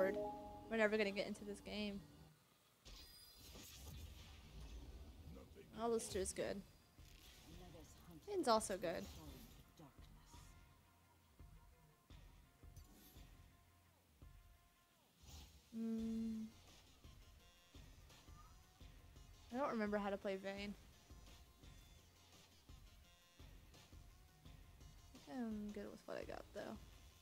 bored. We're never gonna get into this game. Alistair's good. Vayne's also good. I don't remember how to play Vayne. I think I'm good with what I got though.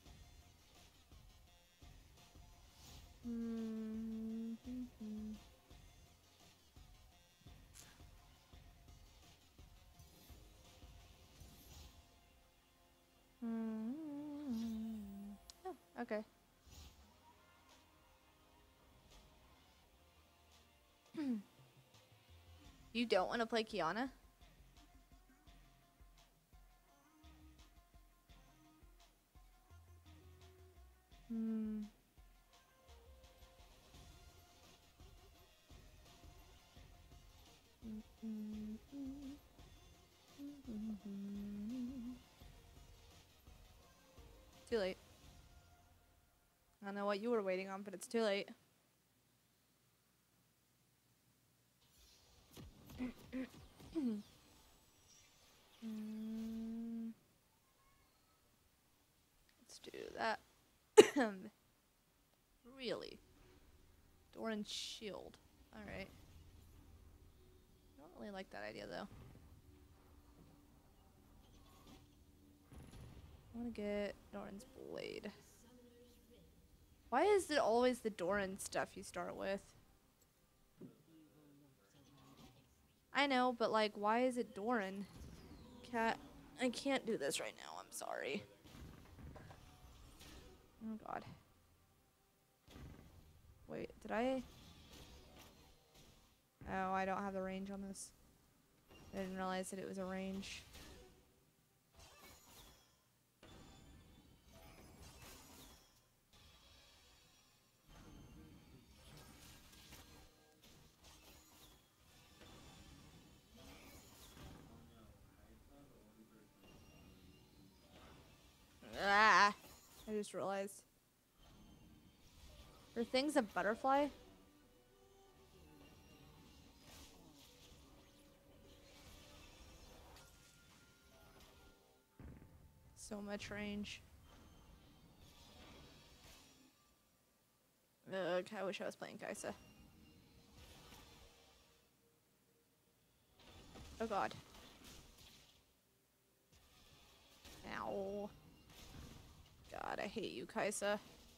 Oh, okay. You don't want to play Kiana? Too late. I don't know what you were waiting on, but it's too late. Let's do that. Really? Doran's shield. Alright. I don't really like that idea though. I want to get Doran's blade. Why is it always the Doran stuff you start with? I know, but like, why is it Doran? I can't do this right now. I'm sorry. Oh god. Wait, did I? Oh, I don't have the range on this. I didn't realize that it was a range. Ah! I just realized. Are things a butterfly? So much range. Ugh, I wish I was playing Kaisa. Oh god. Ow. God, I hate you, Kaisa.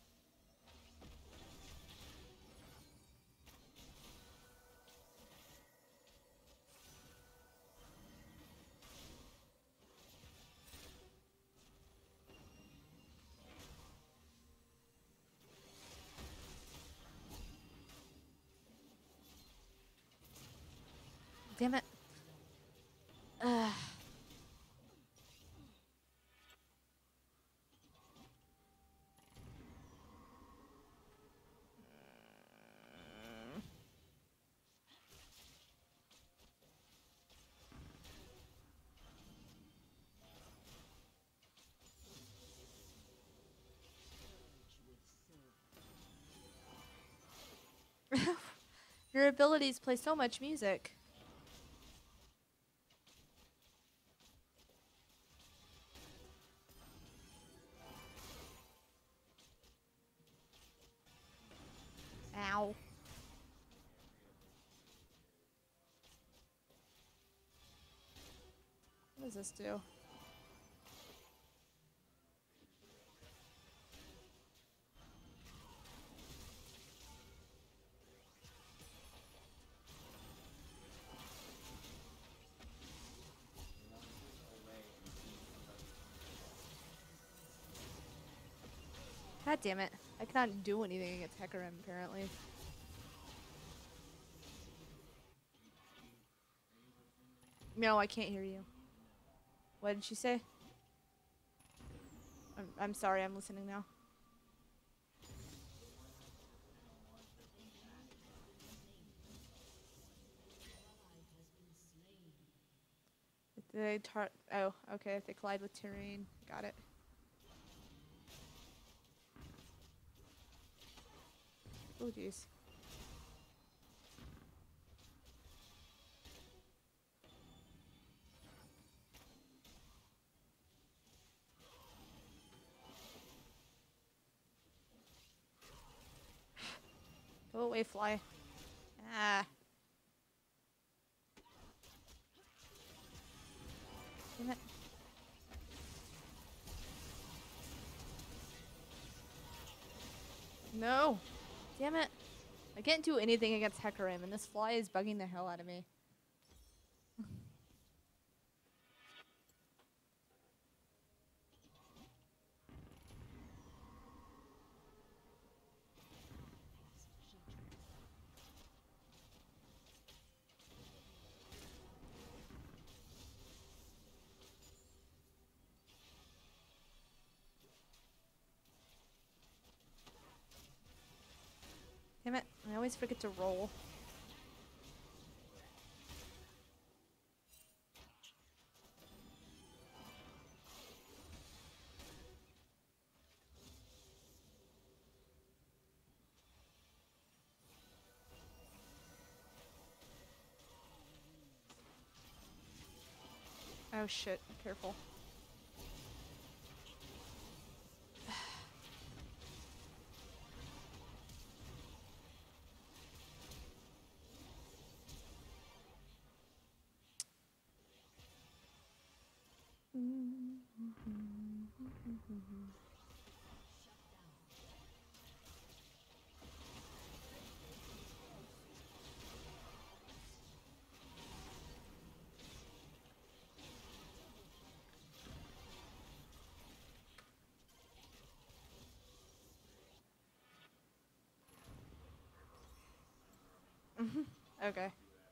Damn it. Ugh. Your abilities play so much music. Ow. What does this do? God damn it. I cannot do anything against Hecarim, apparently. No, I can't hear you. What did she say? I'm sorry, I'm listening now. They oh, okay, if they collide with terrain. Got it. Oh, jeez. Go away, fly. Ah. Damn it. No. Damn it. I can't do anything against Hecarim, and this fly is bugging the hell out of me. Damn it. I always forget to roll. Oh shit. Careful. Okay.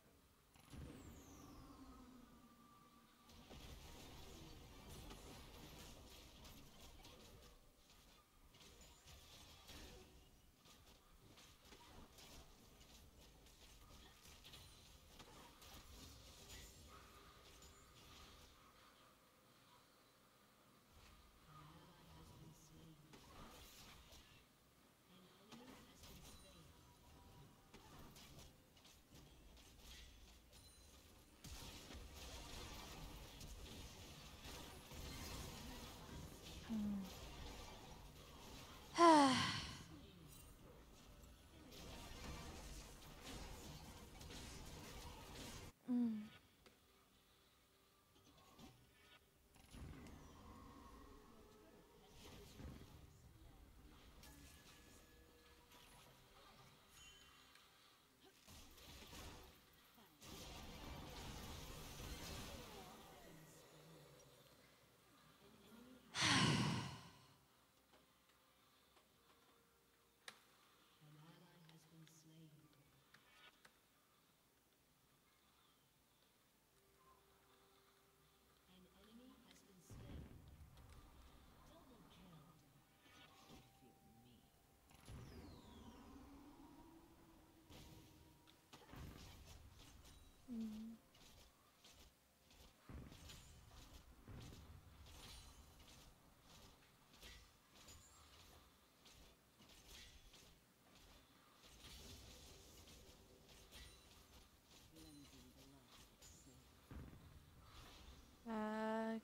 Uh,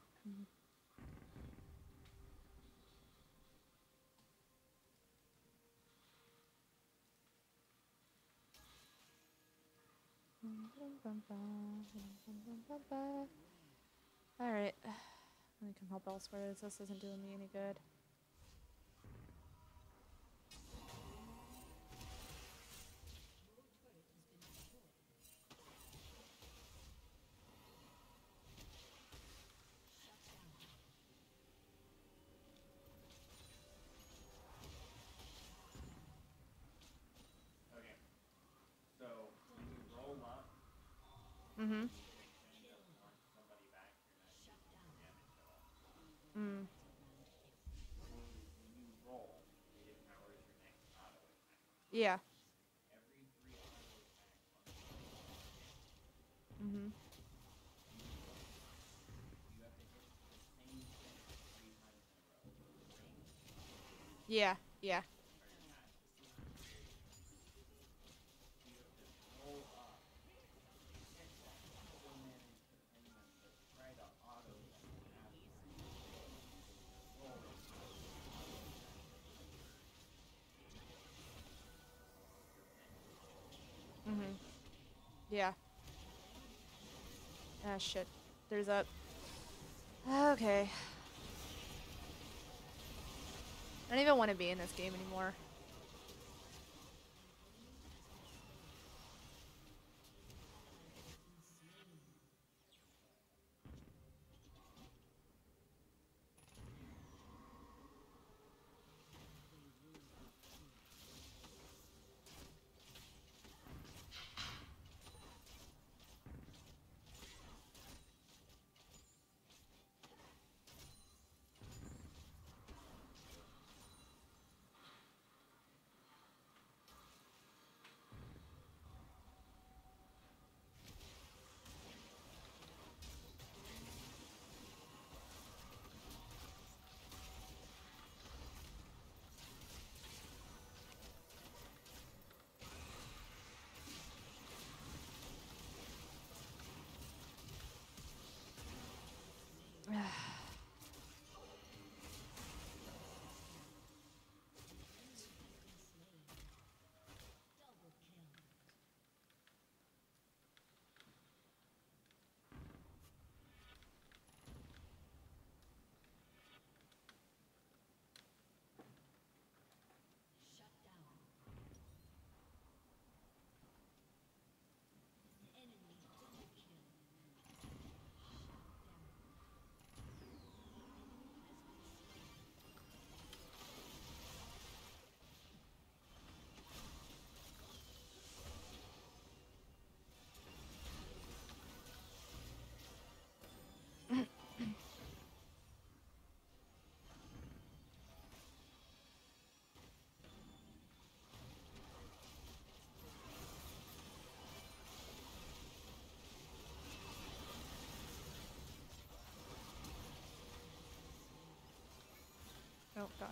Alright. I can help elsewhere as this isn't doing me any good. Mm-hmm. Mm. Yeah. Mm-hmm. Yeah. Yeah. Yeah. Ah, shit. There's a... Okay. I don't even want to be in this game anymore. Oh, God.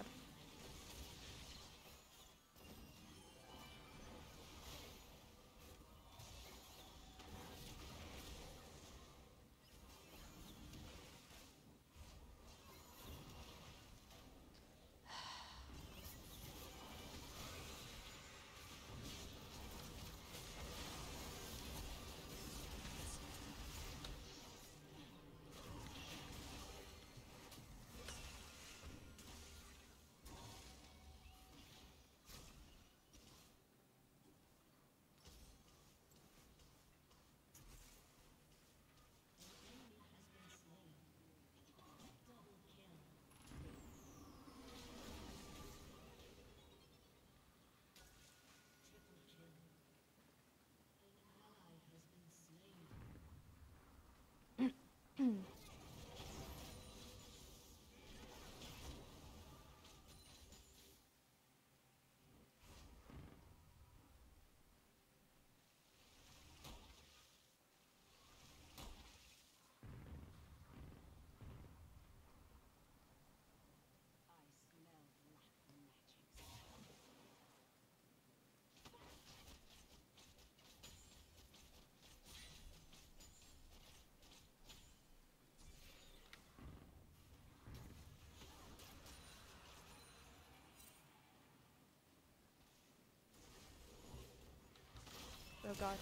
Oh, God.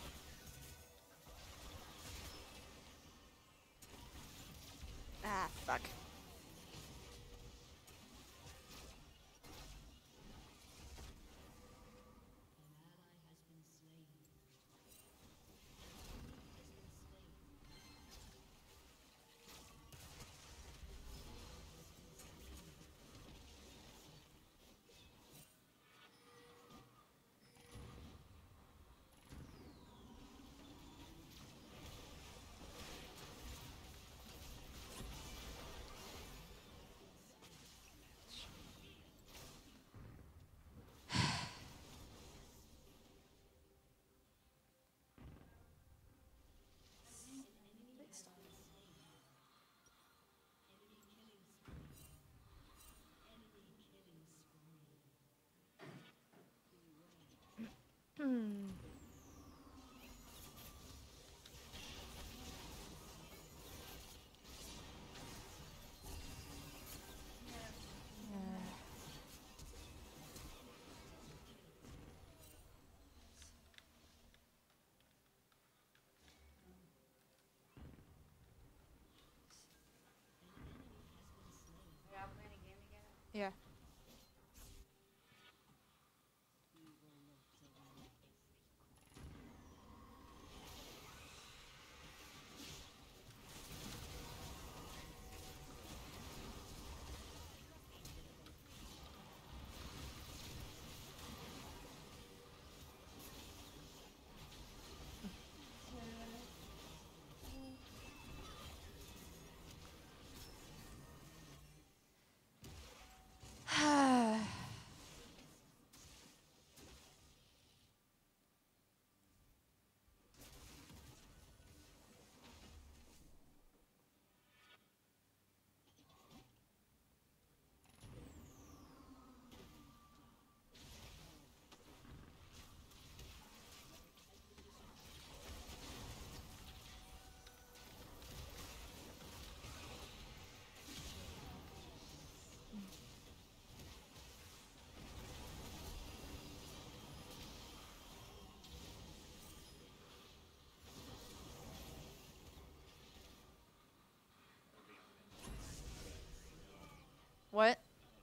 Ah, fuck. Hmm. Yeah. What?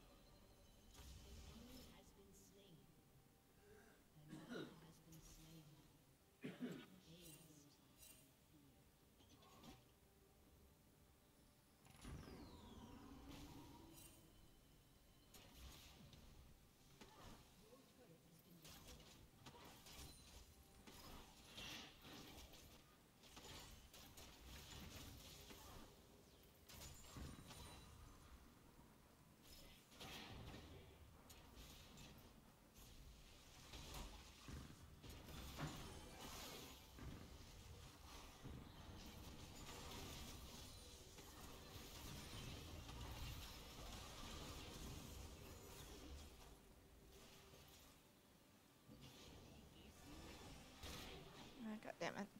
Oh, God damn it.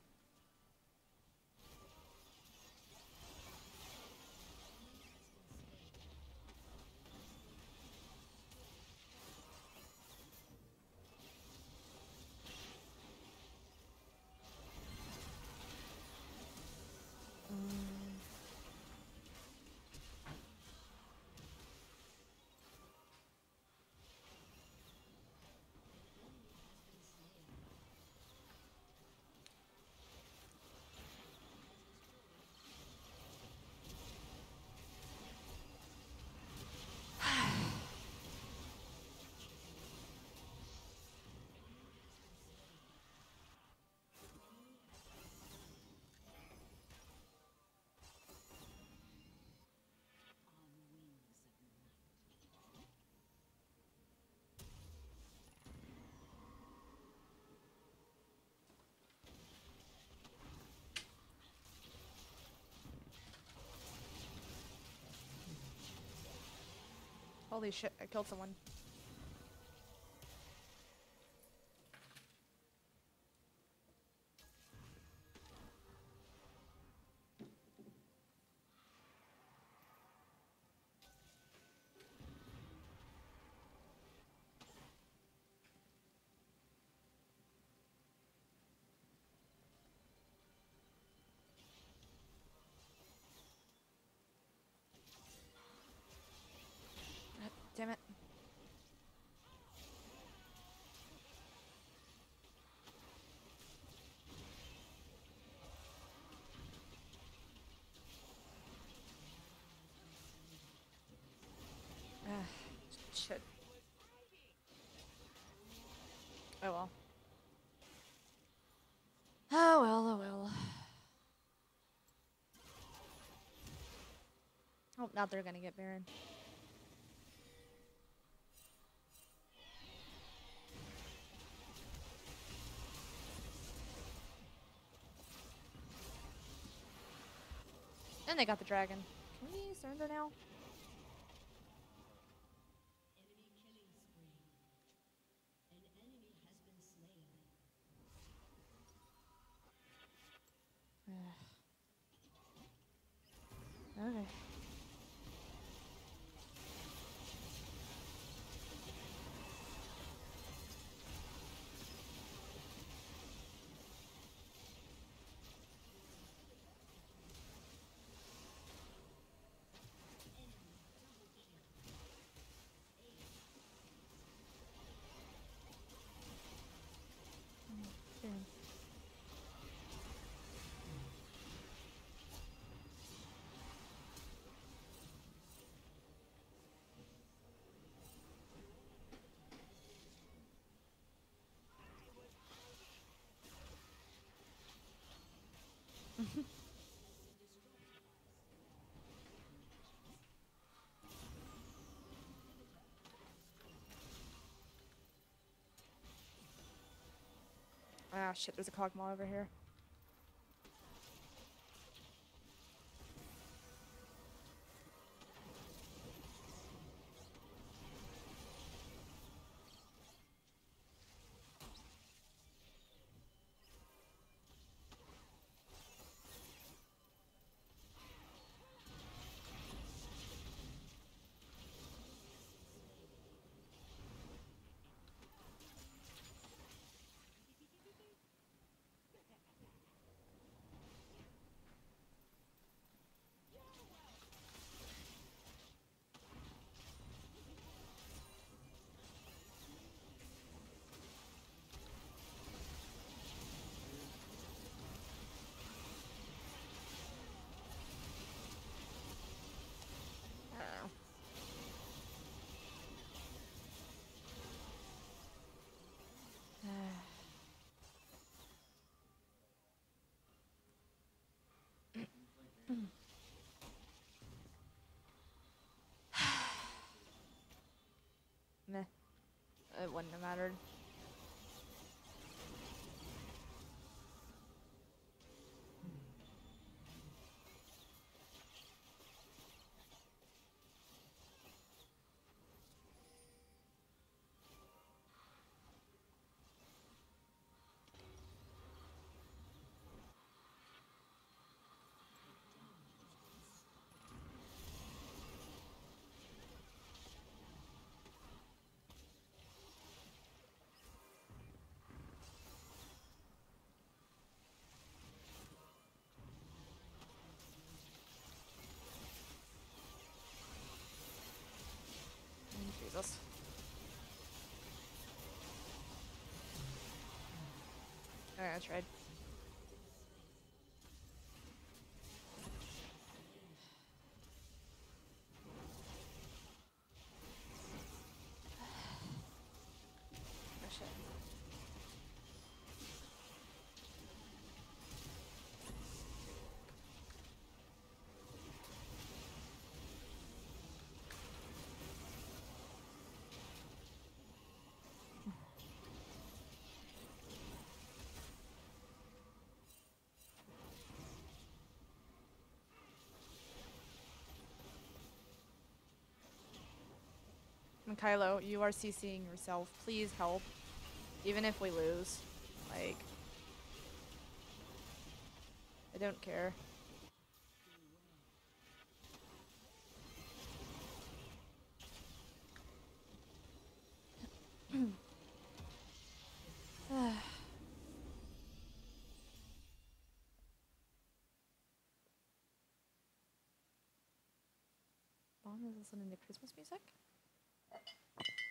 Holy shit, I killed someone. Damn it. Shit. Oh well. Oh well, oh well. Oh, now they're gonna get Baron. And they got the dragon. Can we surrender now? Okay. Ah, shit, there's a Kog'Maw over here. Meh. It wouldn't have mattered. Jesus. Alright, I tried. Oh shit. Kylo, you are CCing yourself. Please help. Even if we lose. Like, I don't care. Mom is listening to Christmas music?